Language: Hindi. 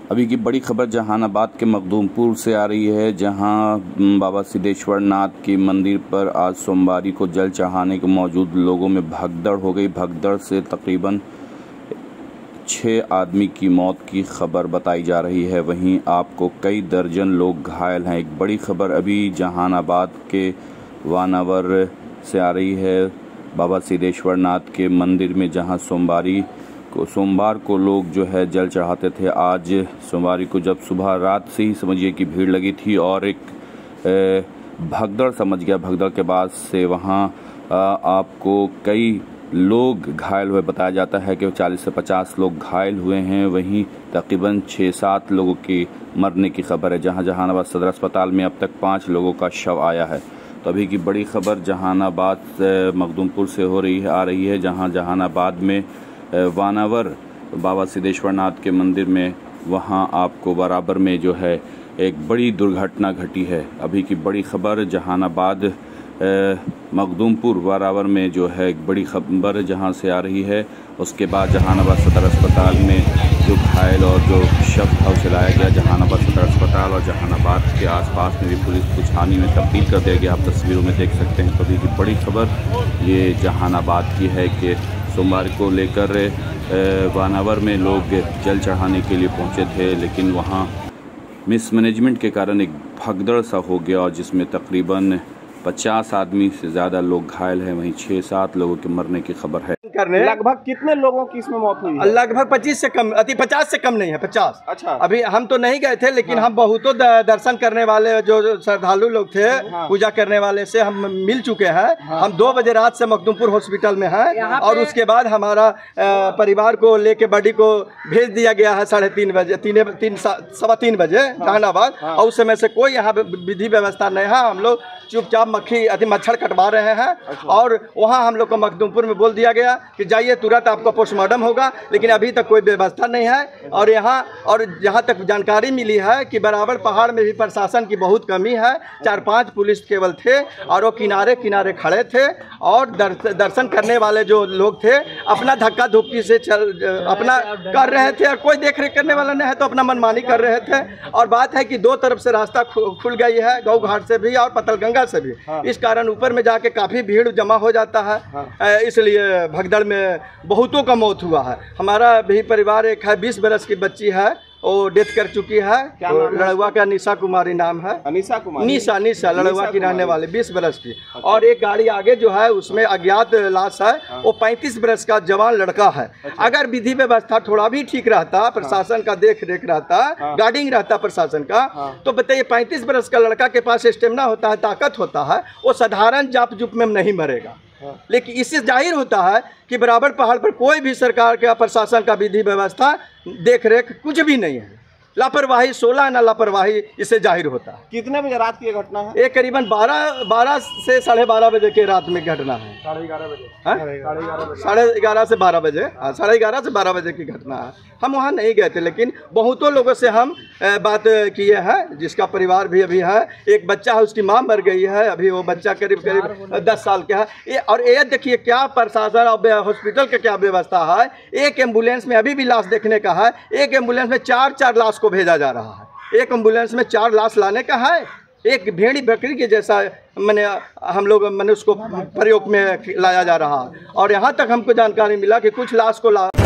अभी की बड़ी खबर जहानाबाद के मखदूमपुर से आ रही है, जहां बाबा सिद्धेश्वर नाथ के मंदिर पर आज सोमवारी को जल चढ़ाने के मौजूद लोगों में भगदड़ हो गई। भगदड़ से तकरीबन 6 आदमी की मौत की खबर बताई जा रही है। वहीं आपको कई दर्जन लोग घायल हैं। एक बड़ी खबर अभी जहानाबाद के वानावर से आ रही है, बाबा सिद्धेश्वर नाथ के मंदिर में, जहां सोमवार को लोग जो है जल चढ़ाते थे। आज सोमवारी को जब सुबह रात से ही समझिए कि भीड़ लगी थी और एक भगदड़ समझ गया। भगदड़ के बाद से वहाँ आपको कई लोग घायल हुए। बताया जाता है कि 40 से 50 लोग घायल हुए हैं। वहीं तकरीबन 6-7 लोगों की मरने की खबर है। जहानाबाद सदर अस्पताल में अब तक 5 लोगों का शव आया है। तो अभी की बड़ी खबर जहानाबाद मखदूमपुर से आ रही है, जहां जहानाबाद में वानावर बाबा सिद्धेश्वर नाथ के मंदिर में वहां आपको बराबर में जो है एक बड़ी दुर्घटना घटी है। अभी की बड़ी खबर जहानाबाद मखदूमपुर वारावर में जो है एक बड़ी खबर जहां से आ रही है। उसके बाद जहानाबाद सदर अस्पताल में जो घायल और जो शव था उसे लाया गया। जहानाबाद सदर अस्पताल और जहानाबाद के आसपास में भी पुलिस को छावनी में तब्दील कर दिया गया। आप तस्वीरों में देख सकते हैं। तो अभी की बड़ी खबर ये जहानाबाद की है कि सोमवार को लेकर वानावर में लोग जल चढ़ाने के लिए पहुंचे थे, लेकिन वहां मिसमैनेजमेंट के कारण एक भगदड़ सा हो गया और जिसमें तकरीबन 50 आदमी से ज़्यादा लोग घायल हैं। वहीं 6-7 लोगों के मरने की खबर है। लगभग कितने लोगों की इसमें मौत हुई है? लगभग 25 से कम, 50 से कम नहीं है, 50। अच्छा, अभी हम तो नहीं गए थे, लेकिन हम बहुतों दर्शन करने वाले जो श्रद्धालु लोग थे, पूजा करने वाले से हम मिल चुके हैं। हम 2 बजे रात से मखदूमपुर हॉस्पिटल में हैं और उसके बाद हमारा परिवार को लेके बॉडी को भेज दिया गया है 3:30 बजे, 3:15 बजे जहानाबाद। और उस समय से कोई यहाँ विधि व्यवस्था नहीं है। हम लोग चुपचाप मच्छर कटवा रहे हैं। और वहाँ हम लोग को मखदूमपुर में बोल दिया गया कि जाइए, तुरंत आपका पोस्टमार्टम होगा, लेकिन अभी तक कोई व्यवस्था नहीं है। और जहाँ तक जानकारी मिली है कि बराबर पहाड़ में भी प्रशासन की बहुत कमी है। 4-5 पुलिस केवल थे और वो किनारे किनारे खड़े थे और दर्शन करने वाले जो लोग थे अपना धक्का धुक्की से अपना कर रहे थे और कोई देख रेख करने वाला नहीं है, तो अपना मनमानी कर रहे थे। और बात है कि 2 तरफ से रास्ता खुल गई है, गौ घाट से भी और पतलगंगा से भी। इस कारण ऊपर में जाके काफ़ी भीड़ जमा हो जाता है। इसलिए भगदड़ में बहुतों का मौत हुआ है। हमारा भी परिवार एक है, 20 बरस की बच्ची है, वो डेथ कर चुकी है। लड़ुआ का निशा कुमारी नाम है। निशा लड़ुआ की रहने वाले, 20 बरस की। और एक गाड़ी आगे जो है उसमें अज्ञात लाश है, वो 35 बरस का जवान लड़का है। अगर विधि व्यवस्था थोड़ा भी ठीक रहता, प्रशासन का देख रेख रहता, गार्डिंग रहता प्रशासन का, तो बताइए 35 बरस का लड़का के पास स्टेमिना होता है, ताकत होता है, वो साधारण जाप जुप में नहीं मरेगा। लेकिन इससे जाहिर होता है कि बराबर पहाड़ पर कोई भी सरकार का, प्रशासन का विधि व्यवस्था, देख रेख कुछ भी नहीं है। लापरवाही, 16 ना लापरवाही, इससे जाहिर होता है। कितने बजे रात की ये घटना है? ये करीबन 12 से 12:30 बजे के रात में घटना है। 11:30 बजे, 11:30 से 12 बजे, 11:30 से 12 बजे की घटना है। हम वहाँ नहीं गए थे, लेकिन बहुतों लोगों से हम बात किए हैं, जिसका परिवार भी अभी है। एक बच्चा है, उसकी माँ मर गई है, अभी वो बच्चा करीब 10 साल का है। और ये देखिए क्या प्रशासन और हॉस्पिटल का क्या व्यवस्था है। एक एम्बुलेंस में अभी भी लाश देखने का है, एक एम्बुलेंस में 4-4 लाश को भेजा जा रहा है। एक एम्बुलेंस में 4 लाश लाने का है। एक भेड़ी बकरी के जैसा हम लोग उसको प्रयोग में लाया जा रहा है। और यहाँ तक हमको जानकारी मिला कि कुछ लाश को